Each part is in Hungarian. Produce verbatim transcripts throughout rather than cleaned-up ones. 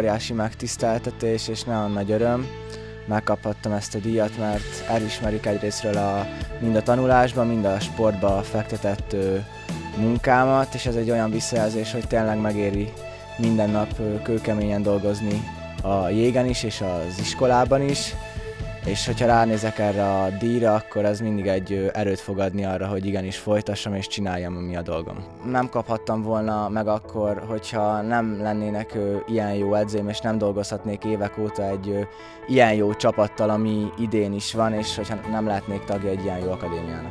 óriási megtiszteltetés és nagyon nagy öröm. Megkaphattam ezt a díjat, mert elismerik egyrésztről a, mind a tanulásban, mind a sportba fektetett ö, munkámat, és ez egy olyan visszajelzés, hogy tényleg megéri minden nap ö, kőkeményen dolgozni a jégen is és az iskolában is. És hogyha ránézek erre a díjra, akkor ez mindig egy erőt fog adni arra, hogy igenis folytassam és csináljam, ami a dolgom. Nem kaphattam volna meg akkor, hogyha nem lennének ilyen jó edzőim, és nem dolgozhatnék évek óta egy ilyen jó csapattal, ami idén is van, és hogyha nem lehetnék tagja egy ilyen jó akadémiának.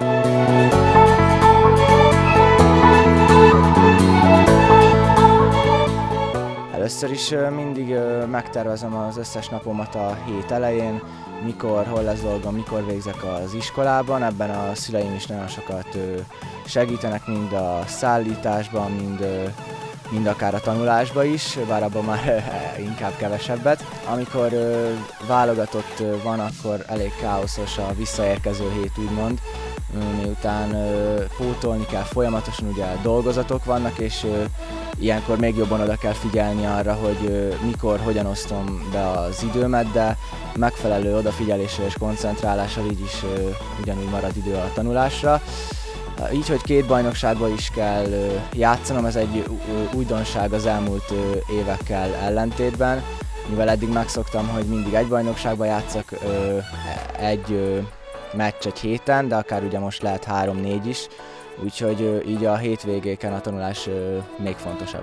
Először is mindig megtervezem az összes napomat a hét elején, mikor, hol lesz dolgom, mikor végzek az iskolában. Ebben a szüleim is nagyon sokat segítenek, mind a szállításban, mind, mind akár a tanulásban is, bár abban már inkább kevesebbet. Amikor válogatott van, akkor elég káoszos a visszaérkező hét, úgymond, miután pótolni kell folyamatosan, ugye dolgozatok vannak, és ilyenkor még jobban oda kell figyelni arra, hogy mikor, hogyan osztom be az időmet, de megfelelő odafigyeléssel és koncentrálással így is ugyanúgy marad idő a tanulásra. Így, hogy két bajnokságban is kell játszanom, ez egy újdonság az elmúlt évekkel ellentétben, mivel eddig megszoktam, hogy mindig egy bajnokságban játszak, egy meccs egy héten, de akár ugye most lehet három-négy is, úgyhogy így a hétvégéken a tanulás még fontosabb.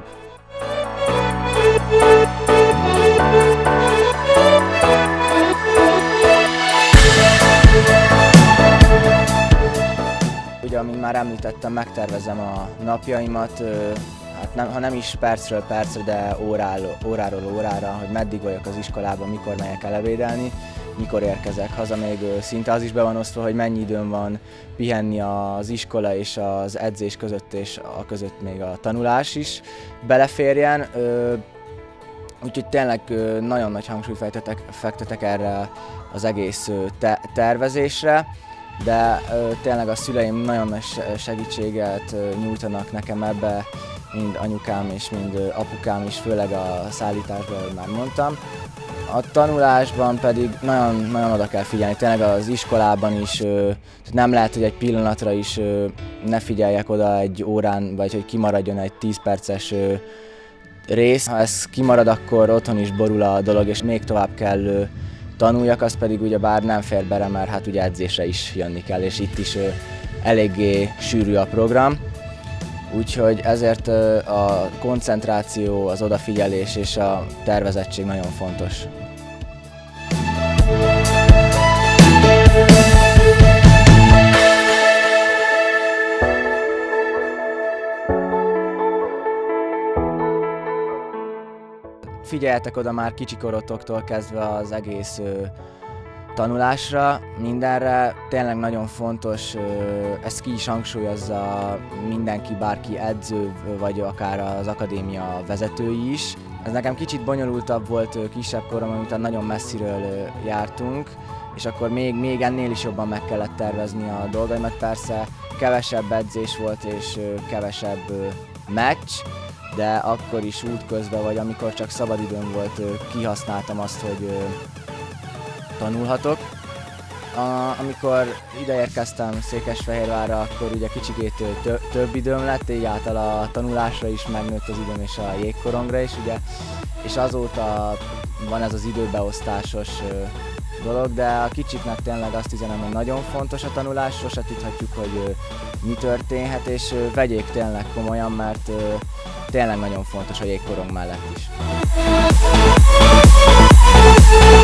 Ugye, amint már említettem, megtervezem a napjaimat, hát nem, ha nem is percről percre, de óráról, óráról órára, hogy meddig vagyok az iskolában, mikor megyek el ebédelni, mikor érkezek haza, még szinte az is be van osztva, hogy mennyi időm van pihenni az iskola és az edzés között, és a között még a tanulás is beleférjen. Úgyhogy tényleg nagyon nagy hangsúlyt fektetek, fektetek erre az egész te tervezésre, de tényleg a szüleim nagyon nagy segítséget nyújtanak nekem ebbe, mind anyukám és mind apukám is, főleg a szállításban, ahogy már mondtam. A tanulásban pedig nagyon, nagyon oda kell figyelni, tényleg az iskolában is nem lehet, hogy egy pillanatra is ne figyeljek oda egy órán, vagy hogy kimaradjon egy tíz perces rész. Ha ez kimarad, akkor otthon is borul a dolog, és még tovább kell tanuljak, az pedig ugyebár nem fér bele, mert hát ugye edzésre is jönni kell, és itt is eléggé sűrű a program. Úgyhogy ezért a koncentráció, az odafigyelés és a tervezettség nagyon fontos. Figyeljetek oda már kicsikorotoktól kezdve az egész tanulásra, mindenre, tényleg nagyon fontos, ezt ki is hangsúlyozza mindenki, bárki edző, vagy akár az akadémia vezetői is. Ez nekem kicsit bonyolultabb volt kisebb koromban, miután nagyon messziről jártunk, és akkor még, még ennél is jobban meg kellett tervezni a dolgaimat. Persze kevesebb edzés volt és kevesebb meccs, de akkor is útközben, vagy amikor csak szabadidőm volt, kihasználtam azt, hogy tanulhatok. A, amikor ideérkeztem Székesfehérvárra, akkor ugye kicsikét tö több időm lett, így által a tanulásra is megnőtt az időm, és a jégkorongra is, ugye, és azóta van ez az időbeosztásos dolog, de a kicsiknek tényleg azt üzenem, hogy nagyon fontos a tanulás, sose tudhatjuk, hogy mi történhet, és vegyék tényleg komolyan, mert tényleg nagyon fontos a jégkorong mellett is.